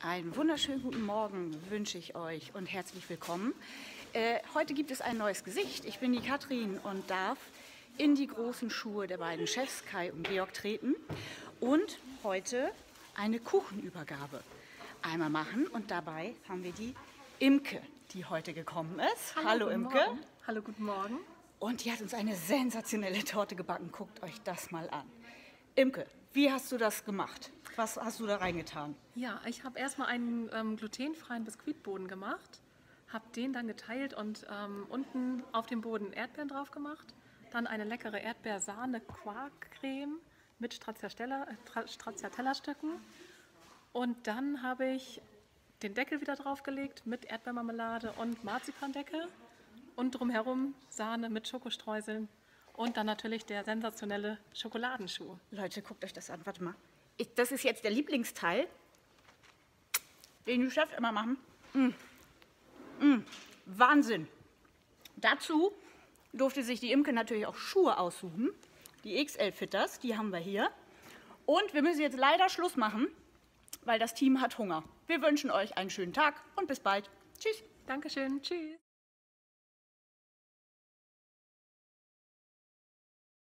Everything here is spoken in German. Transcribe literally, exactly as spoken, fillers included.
Einen wunderschönen guten Morgen wünsche ich euch und herzlich willkommen. Äh, heute gibt es ein neues Gesicht. Ich bin die Katrin und darf in die großen Schuhe der beiden Chefs Kai und Georg treten und heute eine Kuchenübergabe einmal machen. Und dabei haben wir die Imke, die heute gekommen ist. Hallo, Hallo guten Imke. Morgen. Hallo, guten Morgen. Und die hat uns eine sensationelle Torte gebacken. Guckt euch das mal an. Imke, wie hast du das gemacht? Was hast du da reingetan? Ja, ich habe erstmal einen ähm, glutenfreien Biskuitboden gemacht, habe den dann geteilt und ähm, unten auf dem Boden Erdbeeren drauf gemacht. Dann eine leckere Erdbeersahne-Quarkcreme mit Stracciatella, äh, Stracciatella-Stücken. Und dann habe ich den Deckel wieder draufgelegt mit Erdbeermarmelade und Marzipandeckel. Und drumherum Sahne mit Schokostreuseln. Und dann natürlich der sensationelle Schokoladenschuh. Leute, guckt euch das an. Warte mal. Ich, das ist jetzt der Lieblingsteil, den die Chefs immer machen. Mm. Mm. Wahnsinn. Dazu durfte sich die Imke natürlich auch Schuhe aussuchen. Die X L-Fitters, die haben wir hier. Und wir müssen jetzt leider Schluss machen, weil das Team hat Hunger. Wir wünschen euch einen schönen Tag und bis bald. Tschüss. Dankeschön. Tschüss.